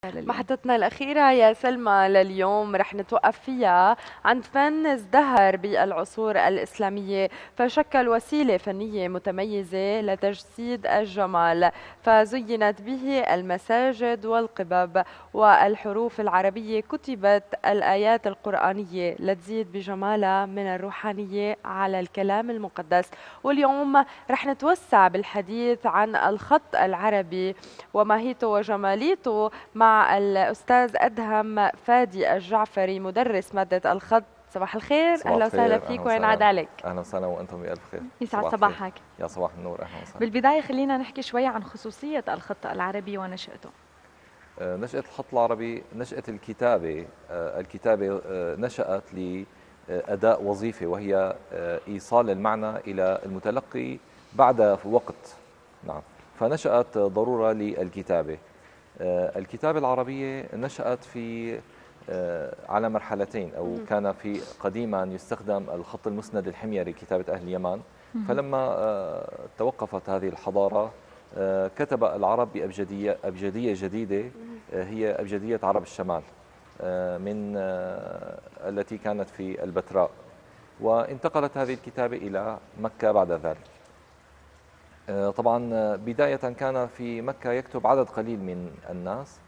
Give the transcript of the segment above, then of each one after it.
لليوم. محطتنا الأخيرة يا سلمى لليوم رح نتوقف فيها عند فن ازدهر بالعصور الإسلامية، فشكل وسيلة فنية متميزة لتجسيد الجمال، فزينت به المساجد والقبب، والحروف العربية كتبت الآيات القرآنية لتزيد بجمالها من الروحانية على الكلام المقدس. واليوم رح نتوسع بالحديث عن الخط العربي وماهيته وجماليته مع الأستاذ أدهم فادي الجعفري مدرس مادة الخط. صباح الخير، صباح أهلا وسهلا الخير، اهلا فيك وينعاد وسهلا. عليك. اهلا وسهلا وانتم بألف خير. يسعد صباح الخير. صباحك. يا صباح النور، اهلا وسهلا. بالبداية خلينا نحكي شوي عن خصوصية الخط العربي ونشأته. نشأة الخط العربي، نشأة الكتابة. الكتابة نشأت لأداء وظيفة، وهي إيصال المعنى إلى المتلقي بعد وقت. نعم، فنشأت ضرورة للكتابة. الكتابة العربية نشأت في على مرحلتين، أو كان في قديما يستخدم الخط المسند الحميري كتابة أهل اليمن. فلما توقفت هذه الحضارة كتب العرب بأبجدية جديدة، هي أبجدية عرب الشمال، من التي كانت في البتراء، وانتقلت هذه الكتابة إلى مكة بعد ذلك. طبعا بداية كان في مكة يكتب عدد قليل من الناس،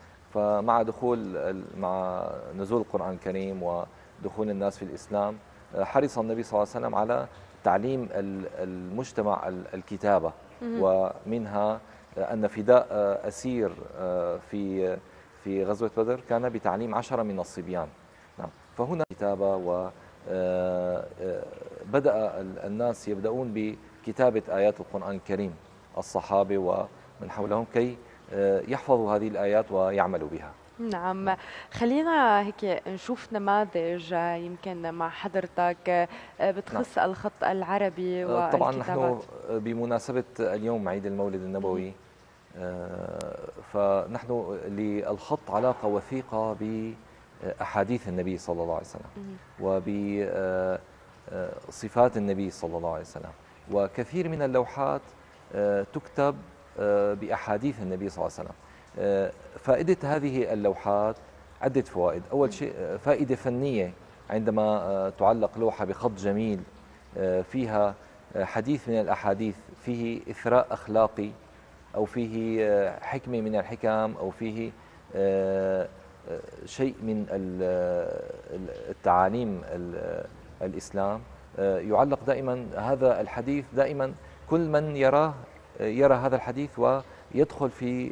مع نزول القرآن الكريم ودخول الناس في الإسلام حرص النبي صلى الله عليه وسلم على تعليم المجتمع الكتابة، ومنها أن فداء أسير في غزوة بدر كان بتعليم 10 من الصبيان. نعم، فهنا كتابة، وبدأ الناس يبدأون بكتابة آيات القرآن الكريم، الصحابة ومن حولهم، كي يحفظوا هذه الآيات ويعملوا بها. نعم، خلينا هيك نشوف نماذج يمكن مع حضرتك بتخص نعم. الخط العربي طبعا والكتابات. نحن بمناسبة اليوم عيد المولد النبوي، فنحن للخط علاقة وثيقة بأحاديث النبي صلى الله عليه وسلم، وبصفات النبي صلى الله عليه وسلم، وكثير من اللوحات تكتب بأحاديث النبي صلى الله عليه وسلم. فائدة هذه اللوحات عدة فوائد. أول شيء فائدة فنية، عندما تعلق لوحة بخط جميل فيها حديث من الأحاديث، فيه إثراء أخلاقي، أو فيه حكمة من الحكم، أو فيه شيء من التعاليم الإسلام، يعلق دائما هذا الحديث. دائما كل من يرى هذا الحديث ويدخل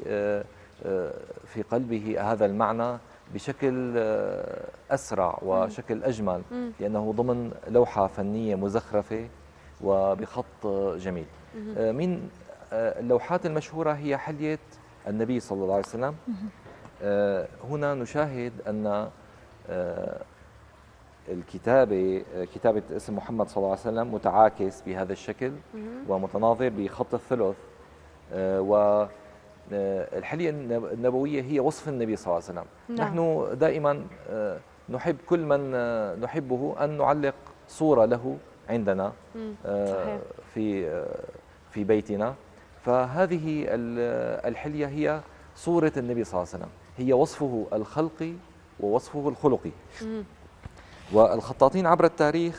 في قلبه هذا المعنى بشكل أسرع وشكل أجمل، لأنه ضمن لوحة فنية مزخرفة وبخط جميل. من اللوحات المشهورة هي حلية النبي صلى الله عليه وسلم. هنا نشاهد أن كتابة اسم محمد صلى الله عليه وسلم متعاكس بهذا الشكل ومتناظر بخط الثلث. والحلية النبوية هي وصف النبي صلى الله عليه وسلم. نعم. نحن دائما نحب كل من نحبه أن نعلق صورة له عندنا صحيح. في بيتنا. فهذه الحلية هي صورة النبي صلى الله عليه وسلم، هي وصفه الخلقي ووصفه الخلقي. والخطاطين عبر التاريخ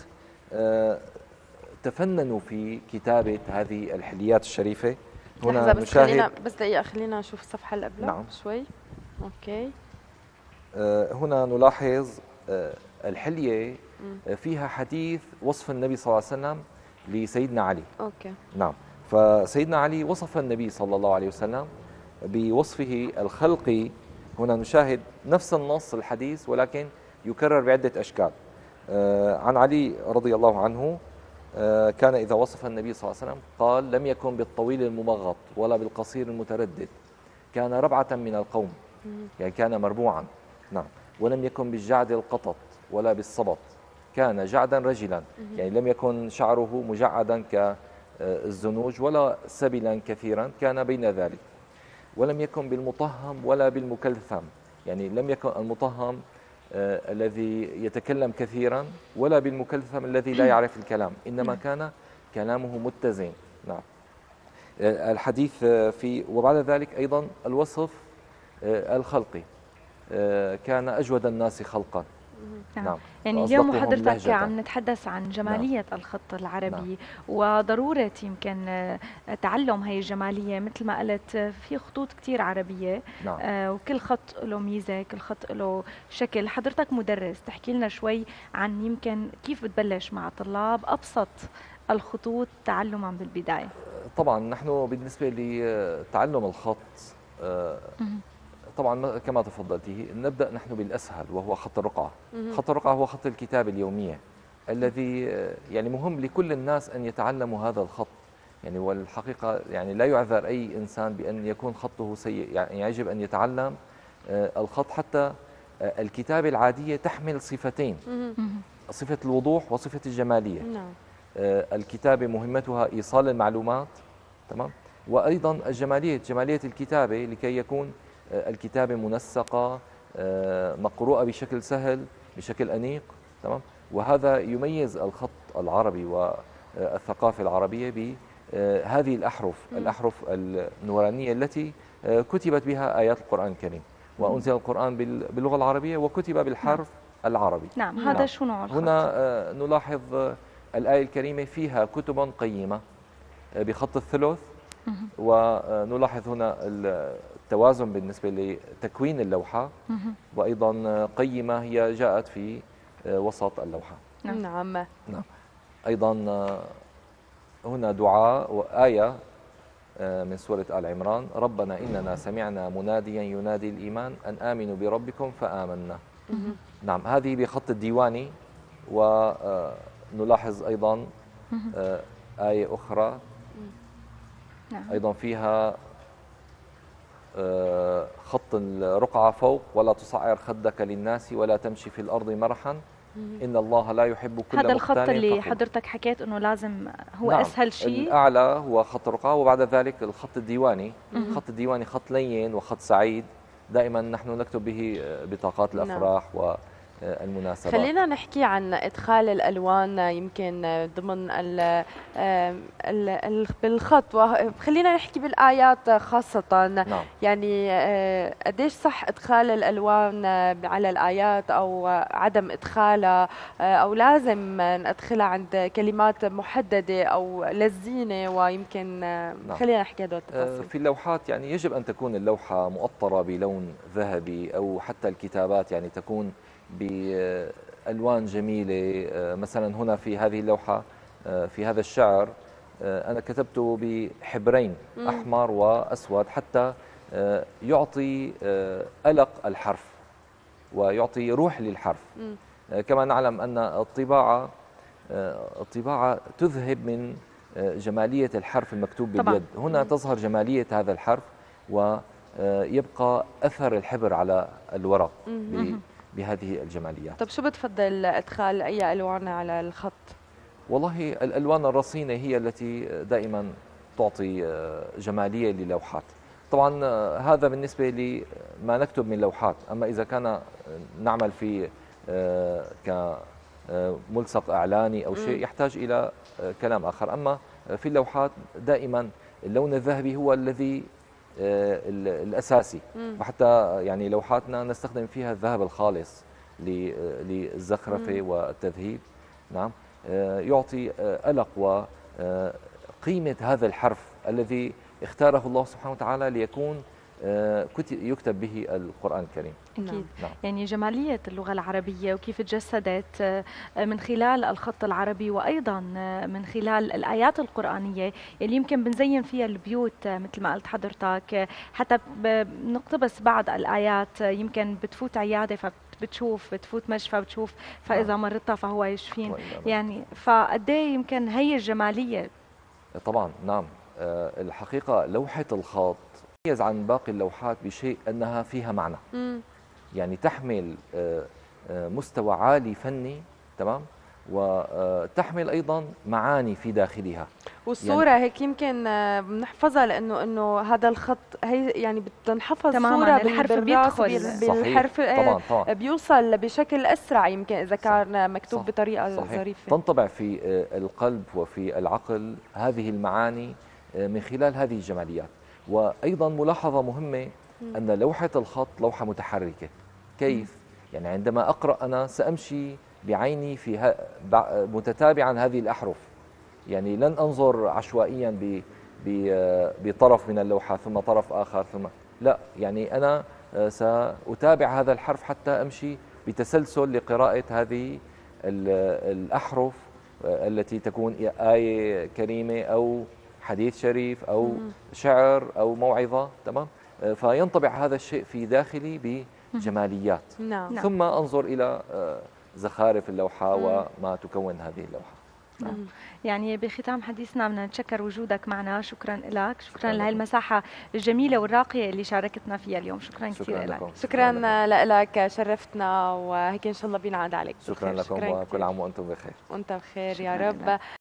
تفننوا في كتابة هذه الحليات الشريفة. هنا بس خلينا بس دقيقة، خلينا نشوف الصفحة اللي قبلها. نعم. شوي. اوكي. هنا نلاحظ الحلية فيها حديث وصف النبي صلى الله عليه وسلم لسيدنا علي. اوكي. نعم، فسيدنا علي وصف النبي صلى الله عليه وسلم بوصفه الخلقي. هنا نشاهد نفس النص الحديث ولكن يكرر بعدة أشكال. عن علي رضي الله عنه كان إذا وصف النبي صلى الله عليه وسلم قال: لم يكن بالطويل الممغط ولا بالقصير المتردد، كان ربعة من القوم، يعني كان مربوعا. نعم، ولم يكن بالجعد القطط ولا بالصبط، كان جعدا رجلا، يعني لم يكن شعره مجعدا كالزنوج ولا سبلا كثيرا، كان بين ذلك. ولم يكن بالمطهم ولا بالمكلثم، يعني لم يكن المطهم الذي يتكلم كثيرا ولا بالمكلثم الذي لا يعرف الكلام، إنما كان كلامه متزن. نعم، الحديث وبعد ذلك أيضا الوصف الخلقي. كان أجود الناس خلقا. نعم. يعني اليوم حضرتك لهجة. عم نتحدث عن جمالية الخط العربي، نعم. وضرورة يمكن تعلم هي الجمالية. مثل ما قلت في خطوط كتير عربية، نعم. وكل خط له ميزة، كل خط له شكل. حضرتك مدرس، تحكي لنا شوي عن يمكن كيف بتبلش مع طلاب أبسط الخطوط تعلما بالبداية. طبعا نحن بالنسبة لتعلم الخط طبعا كما تفضلتي نبدأ نحن بالأسهل وهو خط الرقعة. خط الرقعة هو خط الكتابة اليومية الذي يعني مهم لكل الناس أن يتعلموا هذا الخط. يعني والحقيقة يعني لا يعذر أي إنسان بأن يكون خطه سيء، يعني يجب أن يتعلم الخط. حتى الكتابة العادية تحمل صفتين، صفة الوضوح وصفة الجمالية. الكتابة مهمتها إيصال المعلومات، تمام، وأيضا الجمالية، جمالية الكتابة لكي يكون الكتابة منسقة، مقروءة بشكل سهل، بشكل أنيق، تمام. وهذا يميز الخط العربي والثقافة العربية بهذه الأحرف النورانية التي كتبت بها آيات القرآن الكريم، وأنزل القرآن باللغة العربية وكتب بالحرف العربي. نعم. هذا شو نوع الخط؟ هنا نلاحظ الآية الكريمة فيها كتب قيمة بخط الثلث، ونلاحظ هنا التوازن بالنسبة لتكوين اللوحة، وأيضا قيمة هي جاءت في وسط اللوحة. نعم. أيضا هنا دعاء وآية من سورة آل عمران: ربنا إننا سمعنا مناديا ينادي الإيمان أن آمنوا بربكم فآمنا. نعم، هذه بخط الديواني. ونلاحظ أيضا آية أخرى أيضا فيها خط الرقعة فوق: ولا تصعر خدك للناس ولا تمشي في الأرض مرحا إن الله لا يحب كل هذا الخط مختال اللي فخور. حضرتك حكيت أنه لازم هو نعم. أسهل شيء. الأعلى هو خط الرقعة، وبعد ذلك الخط الديواني. خط الديواني خط لين وخط سعيد، دائما نحن نكتب به بطاقات الأفراح والمناسبات. خلينا نحكي عن إدخال الألوان يمكن ضمن بالخط، وخلينا نحكي بالآيات خاصة. نعم. يعني قديش صح إدخال الألوان على الآيات أو عدم إدخالها، أو لازم ندخلها عند كلمات محددة أو للزينة، ويمكن نعم. خلينا نحكي هذول التفاصيل. في اللوحات يعني يجب أن تكون اللوحة مؤطرة بلون ذهبي، أو حتى الكتابات يعني تكون بألوان جميلة. مثلا هنا في هذه اللوحة في هذا الشعر أنا كتبته بحبرين أحمر وأسود حتى يعطي ألق الحرف ويعطي روح للحرف. كما نعلم أن الطباعة تذهب من جمالية الحرف المكتوب باليد. هنا تظهر جمالية هذا الحرف ويبقى أثر الحبر على الورق بهذه الجماليات. طب شو بتفضل إدخال أي ألوان على الخط؟ والله الألوان الرصينة هي التي دائما تعطي جمالية للوحات. طبعا هذا بالنسبة لما نكتب من لوحات. أما إذا كان نعمل في كملصق إعلاني أو شيء يحتاج إلى كلام آخر. أما في اللوحات دائما اللون الذهبي هو الذي الأساسي، وحتى يعني لوحاتنا نستخدم فيها الذهب الخالص للزخرفة والتذهيب. نعم، يعطي ألق وقيمة هذا الحرف الذي اختاره الله سبحانه وتعالى ليكون يكتب به القرآن الكريم. أكيد. نعم. يعني جمالية اللغة العربية وكيف تجسدت من خلال الخط العربي، وأيضا من خلال الآيات القرآنية اللي يمكن بنزين فيها البيوت مثل ما قلت حضرتك. حتى بنقتبس بعض الآيات، يمكن بتفوت عيادة بتشوف، بتفوت مشفى بتشوف، فإذا مرضت فهو يشفين. يعني فقد ايه يمكن هي الجمالية. طبعا نعم. الحقيقة لوحة الخط تميز عن باقي اللوحات بشيء أنها فيها معنى. يعني تحمل مستوى عالي فني، تمام، وتحمل أيضا معاني في داخلها. والصورة يعني هيك يمكن بنحفظها لأنه هذا الخط هي يعني بتنحفظ صورة الحرف بيدخل بالحرف. طبعا بيوصل بشكل أسرع يمكن إذا كان مكتوب بطريقة ظريفة. تنطبع في القلب وفي العقل هذه المعاني من خلال هذه الجماليات. وأيضا ملاحظة مهمة أن لوحة الخط لوحة متحركة. كيف؟ يعني عندما أقرأ أنا سأمشي بعيني في متتابعا هذه الأحرف، يعني لن أنظر عشوائيا بطرف من اللوحة ثم طرف آخر ثم لا، يعني أنا سأتابع هذا الحرف حتى أمشي بتسلسل لقراءة هذه الأحرف التي تكون آية كريمة أو حديث شريف أو شعر أو موعظة. تمام. فينطبع هذا الشيء في داخلي بجماليات. نعم. ثم أنظر إلى زخارف اللوحة وما تكون هذه اللوحة. يعني بختام حديثنا بدنا نتشكر وجودك معنا، شكرا لك، شكرا لهي المساحة الجميلة والراقية اللي شاركتنا فيها اليوم، شكرا كثير لك. شكرا لك، شرفتنا، وهيك ان شاء الله بينعاد عليك. شكرا لكم، وكل عام وانتم بخير. وانت بخير يا رب.